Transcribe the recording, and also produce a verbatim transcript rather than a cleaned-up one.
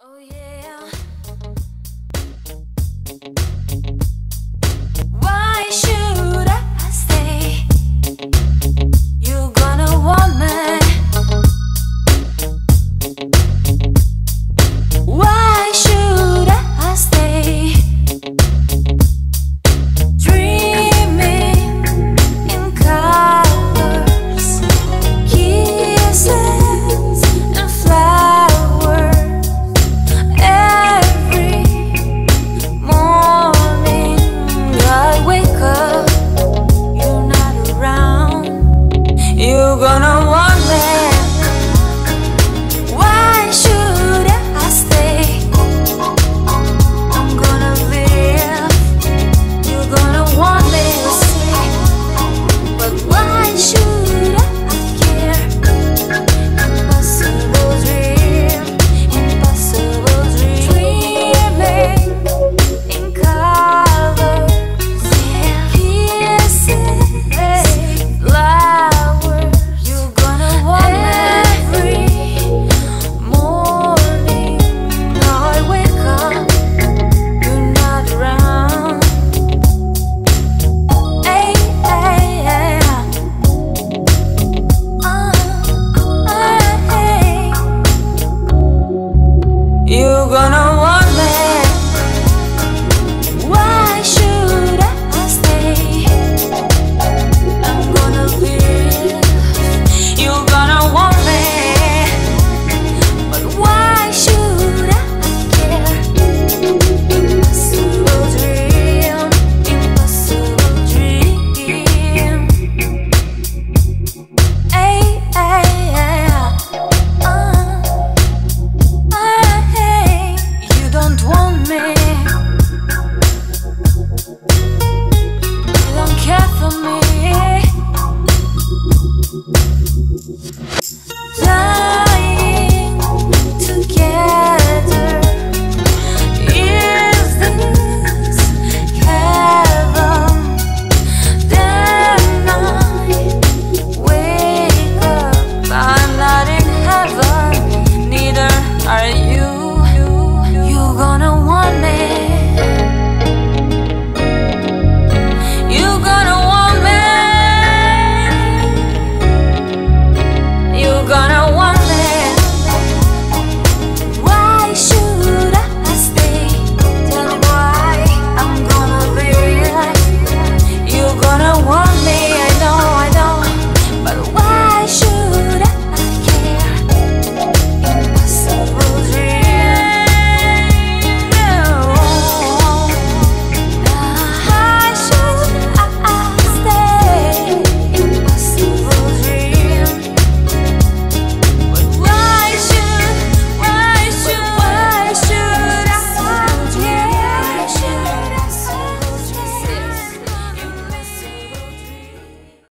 Oh yeah. Why should I stay? You're gonna want me. Why should I stay? Dreaming in colors, kisses and flowers. Every morning I wake up, you're not around. You're gonna want me. Why should I stay? I'm gonna live. You're gonna want me to stay, but why should I care? Impossible dream, impossible dream. Dreaming in colors, kisses, flowers. You're gonna want me. Every morning I wake up, you're not around. Hey, hey, hey. Uh, hey. You're gonna